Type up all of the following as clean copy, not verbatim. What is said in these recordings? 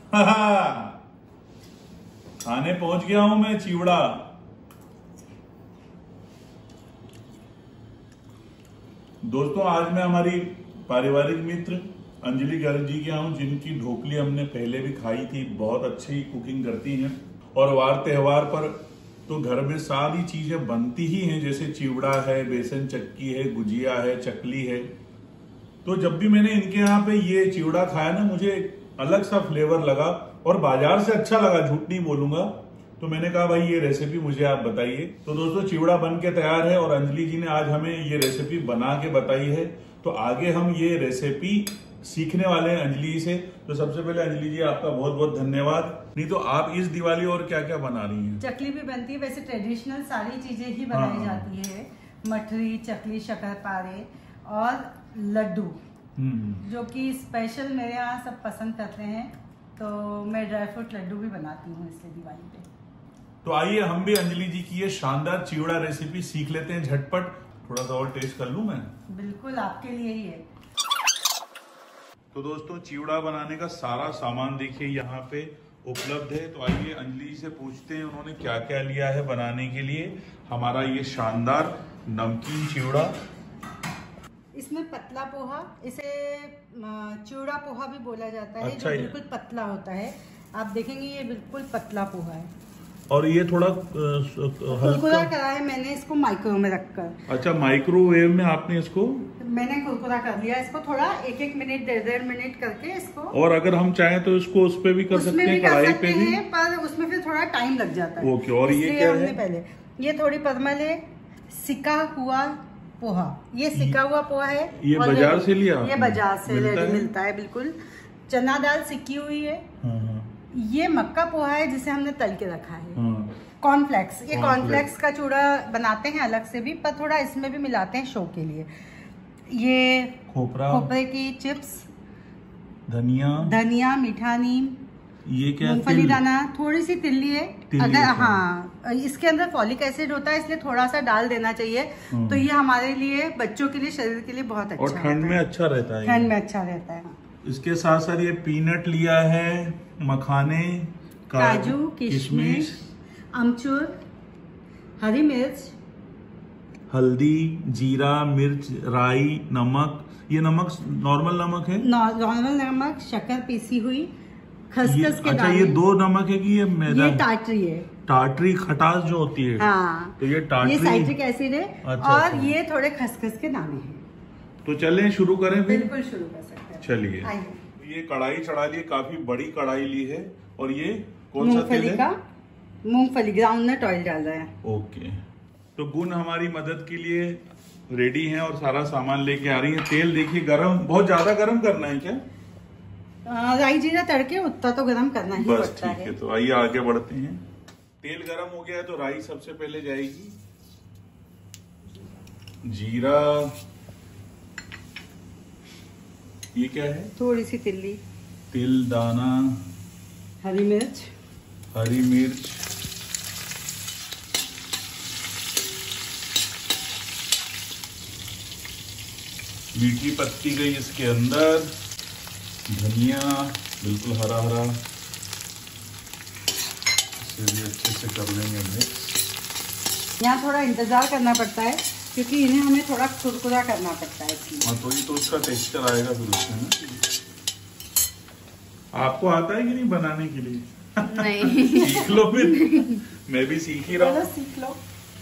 खाने पहुंच गया हूं मैं चिवड़ा। दोस्तों आज मैं हमारी पारिवारिक मित्र अंजलि गर्ग जी के यहाँ हूं, जिनकी ढोकली हमने पहले भी खाई थी। बहुत अच्छी कुकिंग करती हैं और वार त्योहार पर तो घर में सारी चीजें बनती ही हैं, जैसे चिवड़ा है, बेसन चक्की है, गुजिया है, चकली है। तो जब भी मैंने इनके यहाँ पे ये चिवड़ा खाया ना, मुझे अलग सा फ्लेवर लगा और बाजार से अच्छा लगा, झूठ नहीं बोलूंगा। तो मैंने कहा भाई ये रेसिपी मुझे आप बताइए। तो दोस्तों चिवड़ा बन के तैयार है और अंजलि जी ने आज हमें ये रेसिपी बना के बताई है। तो आगे हम ये रेसिपी सीखने वाले हैं अंजलि से। तो सबसे पहले अंजलि जी आपका बहुत बहुत धन्यवाद। नहीं तो आप इस दिवाली और क्या क्या बना रही हैं? चकली भी बनती है, वैसे ट्रेडिशनल सारी चीजें ही बनाई जाती है। मठरी, चकली, शक्करपारे और लड्डू, जो कि स्पेशल मेरे यहाँ सब पसंद करते हैं। तो मैं ड्राई फ्रूट लड्डू भी बनाती हूँ इसलिए दिवाली पे। तो आइए हम भी अंजलि जी की ये शानदार चिवड़ा रेसिपी सीख लेते हैं झटपट। थोड़ा सा और टेस्ट कर लूं मैं? बिल्कुल आपके लिए ही है। तो दोस्तों चिवड़ा बनाने का सारा सामान देखिए यहाँ पे उपलब्ध है। तो आइए अंजलि जी से पूछते हैं उन्होंने क्या क्या लिया है बनाने के लिए हमारा ये शानदार नमकीन चिवड़ा। इसमें पतला पोहा, इसे चिवड़ा पोहा भी बोला जाता है। अच्छा, जो बिल्कुल पतला होता है। आप देखेंगे ये बिल्कुल पतला पोहा है और ये थोड़ा कुरकुरा करा है मैंने इसको माइक्रो में रखकर। अच्छा, माइक्रोवेव में आपने इसको? मैंने कुरकुरा कर लिया इसको, थोड़ा 1-1 मिनट 1.5 मिनट करके इसको। और अगर हम चाहें तो इसको उस पे भी कर सकते हैं, कढ़ाई पे भी, पर उसमें फिर थोड़ा टाइम लग जाता है। ओके। और ये क्या है? पहले ये थोड़ी परमल है, सिका हुआ पोहा। ये सिका हुआ पोहा है। ये बाजार से लिया? ये बाजार से मिलता है बिल्कुल। चना दाल सिकी हुई है। ये मक्का पोहा है जिसे हमने तल के रखा है। कॉर्नफ्लेक्स, ये कॉर्नफ्लेक्स का चूड़ा बनाते हैं अलग से भी, पर थोड़ा इसमें भी मिलाते हैं शो के लिए। ये खोपरे की चिप्स, धनिया, मीठा नीम, ये क्या, मूंगफली दाना, थोड़ी सी तिल्ली है। अगर हाँ इसके अंदर फॉलिक एसिड होता है इसलिए थोड़ा सा डाल देना चाहिए। तो ये हमारे लिए, बच्चों के लिए, शरीर के लिए बहुत अच्छा और ठंड में अच्छा रहता है। ठंड में अच्छा रहता है। इसके साथ साथ ये पीनट लिया है, मखाने, काजू, किशमिश, अमचूर, हरी मिर्च, हल्दी, जीरा, मिर्च, राई, नमक। ये नमक नॉर्मल नमक है? नॉर्मल नमक, शक्कर पीसी हुई, खसखस के अच्छा, ये 2 नमक है कि ये मैदा? ये टाटरी है। टाटरी खटास जो होती है। हाँ, तो ये टाटरी, ये साइट्रिक एसिड है। अच्छा, और ये थोड़े खसखस के दाने हैं। तो चलें शुरू करें फिर? बिल्कुल शुरू कर सकते हैं। चलिए। ये कढ़ाई चढ़ा ली, काफी बड़ी कढ़ाई ली है। और ये कौन सा तेल है? मूंगफली ग्राउंडनट ऑयल डाल रहे हैं। ओके। तो गुण हमारी मदद के लिए रेडी हैं और सारा सामान लेके आ रही है। तेल देखिए गरम, बहुत ज्यादा गरम करना है क्या? राई जीरा तड़के उतना तो गरम करना ही बस पड़ता है। ठीक है। तो आइए आगे बढ़ते हैं। तेल गरम हो गया है तो राई सबसे पहले जाएगी, जीरा, ये क्या है? थोड़ी सी तिल्ली, तिल दाना, हरी मिर्च, मीठी पत्ती गई इसके अंदर, धनिया बिल्कुल हरा हरा, इसे भी अच्छे से कर लेंगे मिक्स। यहाँ थोड़ा इंतजार करना पड़ता है क्योंकि इन्हें हमें थोड़ा कुरकुरा करना पड़ता है। हाँ, तो ये तो उसका टेक्सचर आएगा फिर उसमें ना। आपको आता है कि नहीं बनाने के लिए? नहीं। सीख लो फिर, मैं भी सीख ही रहा हूँ। सीख लो।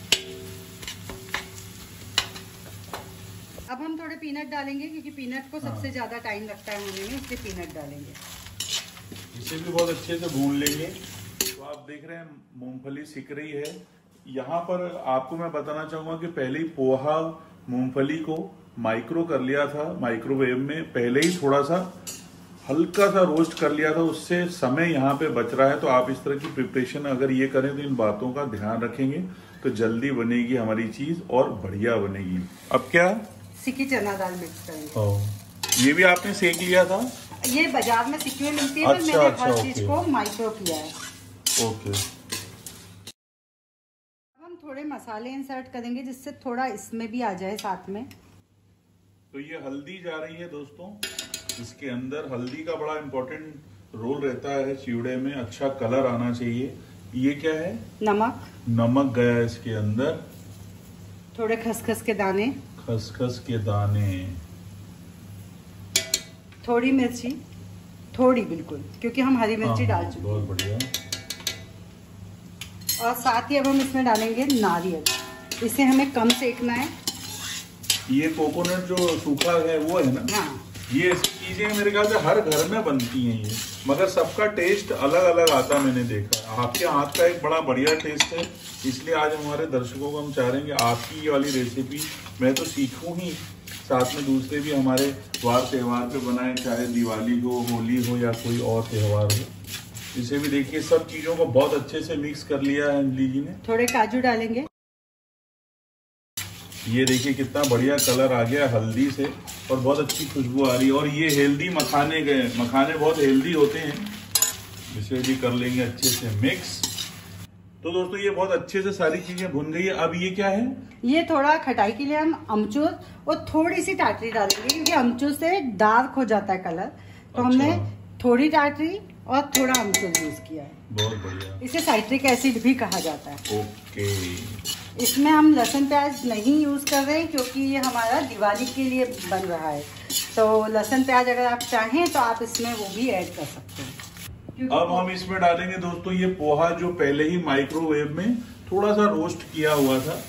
अब हम थोड़े पीनट डालेंगे क्योंकि पीनट को सबसे ज्यादा टाइम लगता है होने में, इसलिए पीनट डालेंगे। इसे भी बहुत अच्छे से भून लेंगे। तो आप देख रहे हैं मूंगफली सिक रही है। यहाँ पर आपको मैं बताना चाहूंगा कि पहले ही पोहा मूंगफली को माइक्रो कर लिया था, माइक्रोवेव में पहले ही थोड़ा सा हल्का सा रोस्ट कर लिया था, उससे समय यहाँ पे बच रहा है। तो आप इस तरह की प्रिपरेशन अगर ये करें तो इन बातों का ध्यान रखेंगे तो जल्दी बनेगी हमारी चीज और बढ़िया बनेगी। अब क्या? सिकी चना दाल मिक्स करेंगे। ये भी आपने सेक लिया था? ये बाजार में सिकी हुई मिलती है, अच्छा, मैंने हर चीज को माइक्रो किया है। ओके। अब हम थोड़े मसाले इंसर्ट करेंगे जिससे थोड़ा इसमें भी आ जाए साथ में। तो ये हल्दी जा रही है दोस्तों, इसके अंदर हल्दी का बड़ा इम्पोर्टेंट रोल रहता है चिवड़े में, अच्छा कलर आना चाहिए। ये क्या है? नमक। नमक गया इसके अंदर, थोड़े खसखस के दाने, खसखस के दाने, थोड़ी मिर्ची, थोड़ी बिल्कुल, क्योंकि हम हरी मिर्ची डाल चुके हैं। बहुत बढ़िया। और साथ ही अब हम इसमें डालेंगे नारियल, इसे हमें कम सेकना है। ये कोकोनट जो सूखा है वो है ना? हाँ। ये चीजें मेरे ख्याल से हर घर में बनती हैं ये, मगर सबका टेस्ट अलग अलग आता मैंने देखा। आपके हाथ का एक बड़ा बढ़िया टेस्ट है, इसलिए आज हमारे दर्शकों को हम चाह रहे हैं कि आपकी ये वाली रेसिपी मैं तो सीखूं ही, साथ में दूसरे भी हमारे वार त्योहार पे बनाए, चाहे दिवाली हो, होली हो या कोई और त्योहार हो। इसे भी देखिए सब चीजों को बहुत अच्छे से मिक्स कर लिया है अंजलि जी ने। थोड़े काजू डालेंगे। ये देखिए कितना बढ़िया कलर आ गया हल्दी से और बहुत अच्छी खुशबू आ रही है। और ये हेल्दी मखाने गए, मखाने बहुत हेल्दी होते हैं, इसे भी कर लेंगे अच्छे से मिक्स। तो दोस्तों ये बहुत अच्छे से सारी चीजें भुन गई है। अब ये क्या है? ये थोड़ा खटाई के लिए हम अमचूर और थोड़ी सी टाटरी डालेंगे, क्योंकि अमचूर से डार्क हो जाता है कलर, तो हमने थोड़ी टाटरी और थोड़ा अमचूर यूज किया है। बहुत बढ़िया। इसे साइट्रिक एसिड भी कहा जाता है। ओके। इसमें हम लहसुन प्याज नहीं यूज कर रहे हैं, क्योंकि ये हमारा दिवाली के लिए बन रहा है। तो लहसुन प्याज अगर आप चाहें तो आप इसमें वो भी ऐड कर सकते हैं। अब हम इसमें डालेंगे दोस्तों ये पोहा, जो पहले ही माइक्रोवेव में थोड़ा सा रोस्ट किया हुआ था।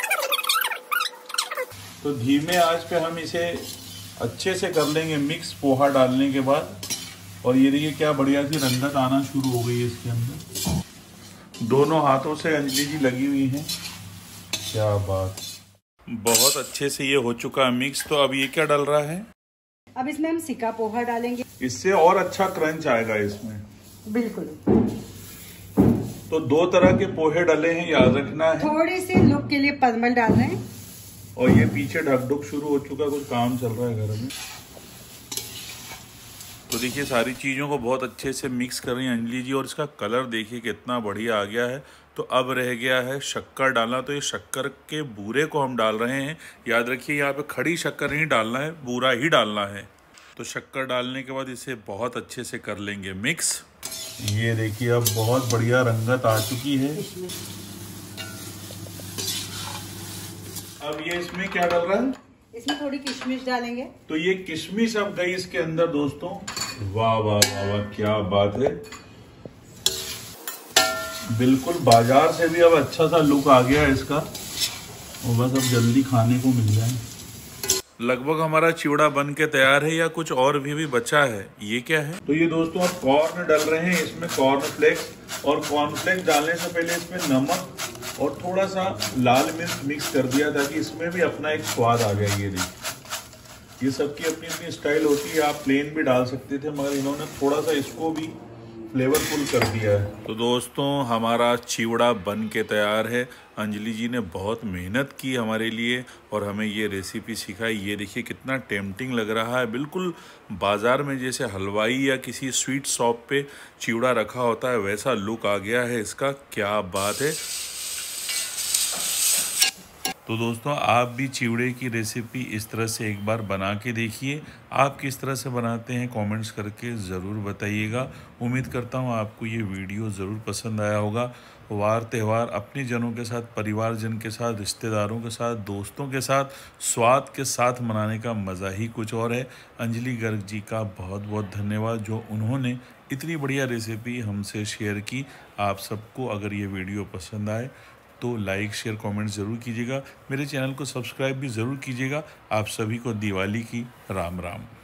तो धीमे आंच पे हम इसे अच्छे से कर लेंगे मिक्स पोहा डालने के बाद। और ये देखिए क्या बढ़िया सी रंगत आना शुरू हो गई है इसके अंदर। दोनों हाथों से अंजलि जी लगी हुई हैं। क्या बात, बहुत अच्छे से ये हो चुका है मिक्स। तो अब ये क्या डल रहा है? अब इसमें हम सिका पोहा डालेंगे, इससे और अच्छा क्रंच आएगा इसमें। बिल्कुल। तो 2 तरह के पोहे डले हैं, याद रखना है। थोड़ी सी लुक के लिए परमल डाल रहे हैं। और ये पीछे ढकढुक शुरू हो चुका, कुछ काम चल रहा है घर में। तो देखिए सारी चीज़ों को बहुत अच्छे से मिक्स कर रही हैं अंजलि जी, और इसका कलर देखिए कितना बढ़िया आ गया है। तो अब रह गया है शक्कर डालना। तो ये शक्कर के बूरे को हम डाल रहे हैं। याद रखिए यहाँ पे खड़ी शक्कर नहीं डालना है, बूरा ही डालना है। तो शक्कर डालने के बाद इसे बहुत अच्छे से कर लेंगे मिक्स। ये देखिए अब बहुत बढ़िया रंगत आ चुकी है। अब ये इसमें क्या डाल रहा है? इसमें थोड़ी किशमिश डालेंगे। तो ये किशमिश अब गई इसके अंदर दोस्तों। वाह वाह वाह वाह, क्या बात है। बिल्कुल बाजार से भी अब अच्छा सा लुक आ गया है इसका, और बस अब जल्दी खाने को मिल जाए। लगभग हमारा चिवड़ा बन के तैयार है, या कुछ और भी बचा है? ये क्या है? तो ये दोस्तों अब कॉर्न डल रहे हैं इसमें, कॉर्न फ्लेक्स। और कॉर्न फ्लेक्स डालने से पहले इसमें नमक और थोड़ा सा लाल मिर्च मिक्स कर दिया, ताकि इसमें भी अपना एक स्वाद आ गया। ये देखिए, ये सबकी अपनी अपनी स्टाइल होती है। आप प्लेन भी डाल सकते थे, मगर इन्होंने थोड़ा सा इसको भी फ्लेवरफुल कर दिया है। तो दोस्तों हमारा चिवड़ा बन के तैयार है। अंजलि जी ने बहुत मेहनत की हमारे लिए और हमें ये रेसिपी सिखाई। ये देखिए कितना टेम्पटिंग लग रहा है, बिल्कुल बाज़ार में जैसे हलवाई या किसी स्वीट शॉप पे चिवड़ा रखा होता है वैसा लुक आ गया है इसका। क्या बात है। तो दोस्तों आप भी चिवड़े की रेसिपी इस तरह से एक बार बना के देखिए। आप किस तरह से बनाते हैं कमेंट्स करके ज़रूर बताइएगा। उम्मीद करता हूँ आपको ये वीडियो ज़रूर पसंद आया होगा। वार त्यौहार अपने जनों के साथ, परिवारजन के साथ, रिश्तेदारों के साथ, दोस्तों के साथ, स्वाद के साथ मनाने का मज़ा ही कुछ और है। अंजलि गर्ग जी का बहुत बहुत धन्यवाद, जो उन्होंने इतनी बढ़िया रेसिपी हमसे शेयर की। आप सबको अगर ये वीडियो पसंद आए तो लाइक, शेयर, कमेंट ज़रूर कीजिएगा। मेरे चैनल को सब्सक्राइब भी ज़रूर कीजिएगा। आप सभी को दिवाली की राम राम।